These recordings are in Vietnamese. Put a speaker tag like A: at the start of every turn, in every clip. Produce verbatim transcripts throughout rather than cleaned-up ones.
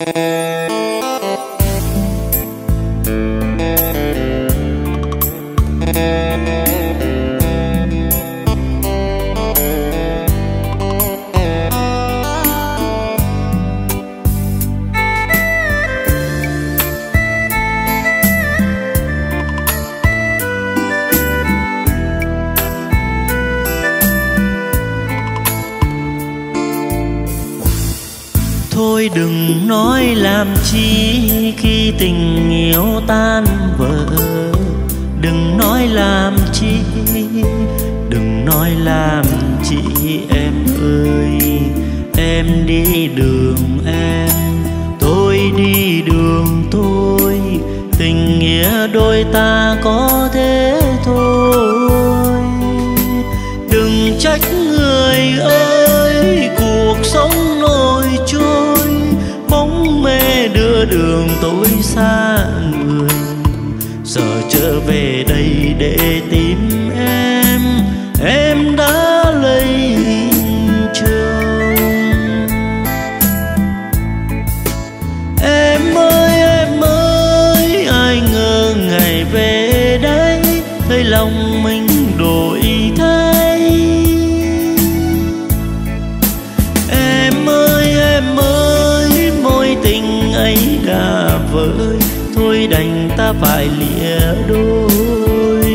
A: Thôi đừng nói làm chi khi tình yêu tan vỡ. Đừng nói làm chi, đừng nói làm chi em ơi. Em đi đường em, tôi đi đường tôi. Tình nghĩa đôi ta có thế thôi. Đừng trách người ơi, cuộc sống nổi trôi. Bóng mê đưa đường tôi xa người. Giờ trở về đây để tìm em, em đã lấy hình trường. Em ơi em ơi, ai ngờ ngày về đây thấy lòng mình đổi thay. Em ơi em ơi, mối tình ấy đã vơi, thôi đành ta phải lìa đôi.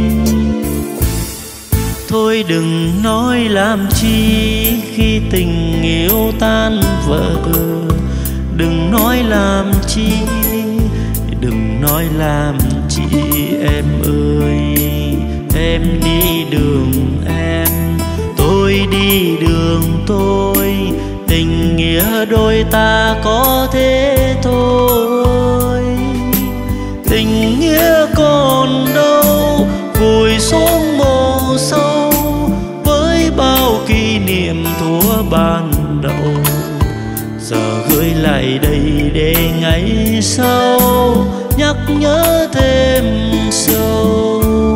A: Thôi đừng nói làm chi khi tình yêu tan vỡ. Đừng nói làm chi, đừng nói làm chi em ơi. Em đi đường em, tôi đi đường tôi. Tình nghĩa đôi ta có thế thôi. Tình nghĩa còn đâu, vùi xuống mồ sâu với bao kỷ niệm thuở ban đầu. Giờ gửi lại đây để ngày sau nhắc nhớ thêm sâu.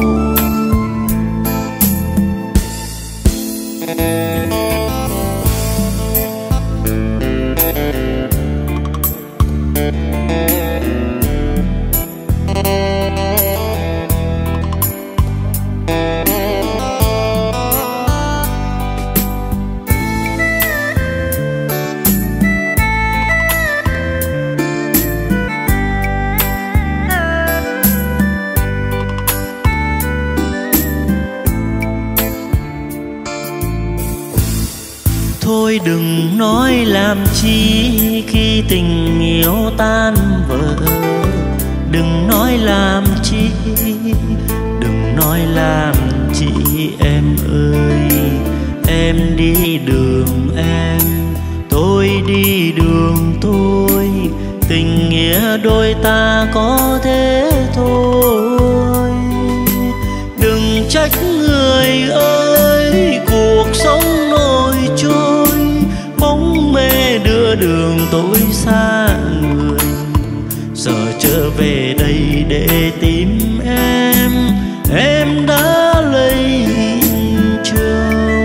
A: Thôi đừng nói làm chi khi tình yêu tan vỡ. Đừng nói làm chi, đừng nói làm chi em ơi. Em đi đường em, tôi đi đường tôi. Tình nghĩa đôi ta có thế thôi. Đừng trách người ơi, cuộc sống nổi trôi. Bóng mê đưa đường tôi xa người. Giờ trở về đây để tìm em, em đã lấy hình trường.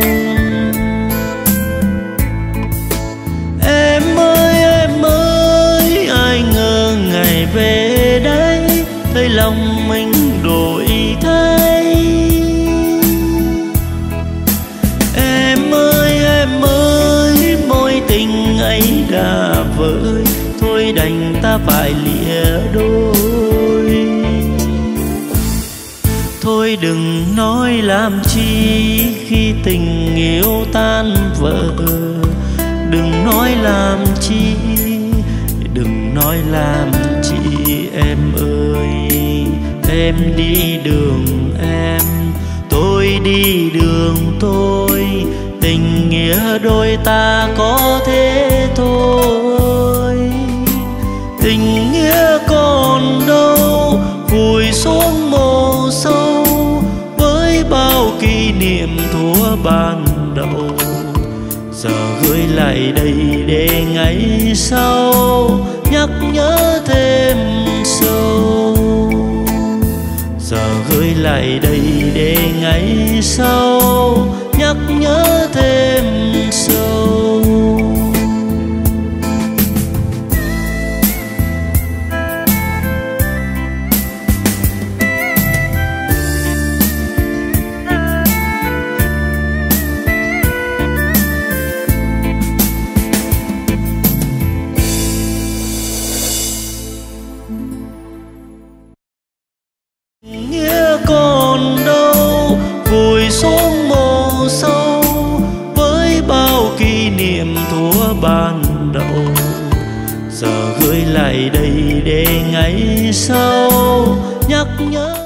A: Em ơi em ơi, ai ngờ ngày về đây thấy lòng mình đổi thay. Em ơi em ơi, mối tình ấy đã vơi, thôi đành ta phải lìa đôi. Thôi đừng nói làm chi khi tình yêu tan vỡ. Đừng nói làm chi, đừng nói làm chi em ơi. Em đi đường em, tôi đi đường tôi. Tình nghĩa đôi ta có thế thôi. Tình nghĩa còn đâu, vùi xuống mồ sâu với bao kỷ niệm thuở ban đầu. Giờ gửi lại đây để ngày sau nhắc nhớ thêm sâu. Giờ gửi lại đây để ngày sau nhắc nhớ thêm sâu. kỷ niệm thuở ban đầu. Giờ gửi lại đây để ngày sau nhắc nhớ.